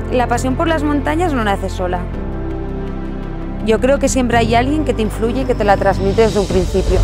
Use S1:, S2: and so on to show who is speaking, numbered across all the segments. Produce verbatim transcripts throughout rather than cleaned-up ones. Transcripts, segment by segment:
S1: La pasión por las montañas no nace sola. Yo creo que siempre hay alguien que te influye y que te la transmite desde un principio.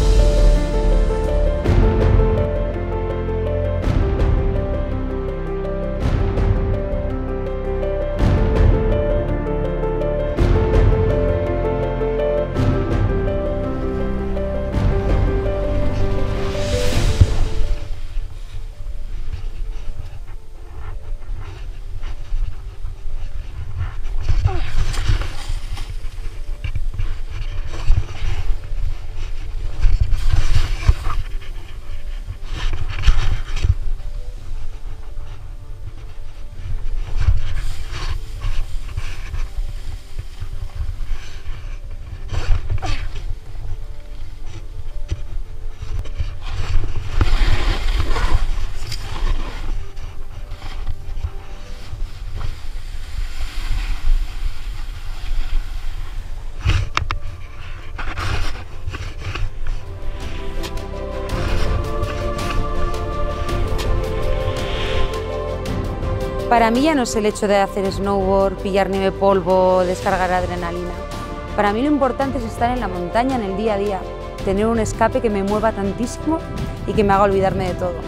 S1: Para mí ya no es el hecho de hacer snowboard, pillar nieve polvo, descargar adrenalina. Para mí lo importante es estar en la montaña, en el día a día, tener un escape que me mueva tantísimo y que me haga olvidarme de todo.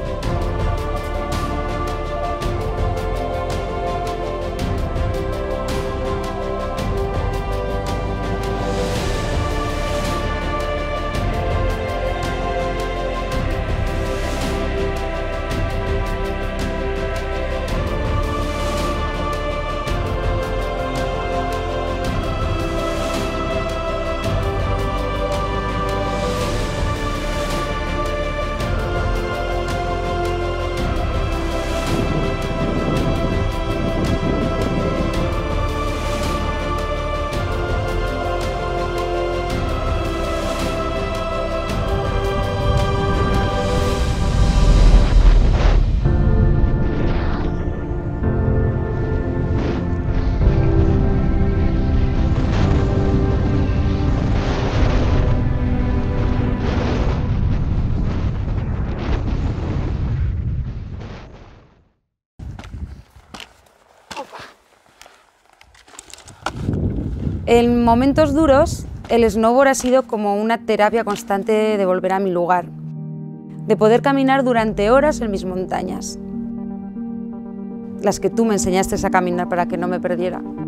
S1: En momentos duros, el snowboard ha sido como una terapia constante de volver a mi lugar, de poder caminar durante horas en mis montañas, las que tú me enseñaste a caminar para que no me perdiera.